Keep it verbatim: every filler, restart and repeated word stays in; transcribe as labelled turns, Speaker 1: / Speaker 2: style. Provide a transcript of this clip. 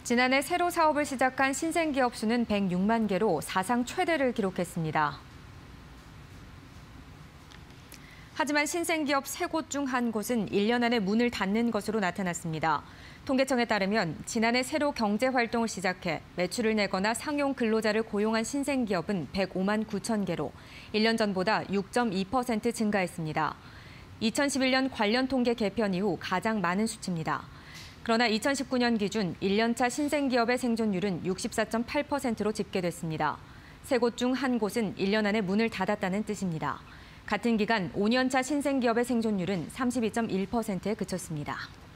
Speaker 1: 지난해 새로 사업을 시작한 신생기업 수는 백육만 개로 사상 최대를 기록했습니다. 하지만 신생기업 세 곳 중 한 곳은 일 년 안에 문을 닫는 것으로 나타났습니다. 통계청에 따르면 지난해 새로 경제활동을 시작해 매출을 내거나 상용 근로자를 고용한 신생기업은 백오만 구천 개로 일 년 전보다 육 점 이 퍼센트 증가했습니다. 이천십일 년 관련 통계 개편 이후 가장 많은 수치입니다. 그러나 이천십구 년 기준 일 년차 신생기업의 생존율은 육십사 점 팔 퍼센트로 집계됐습니다. 세 곳 중 한 곳은 일 년 안에 문을 닫았다는 뜻입니다. 같은 기간 오 년차 신생기업의 생존율은 삼십이 점 일 퍼센트에 그쳤습니다.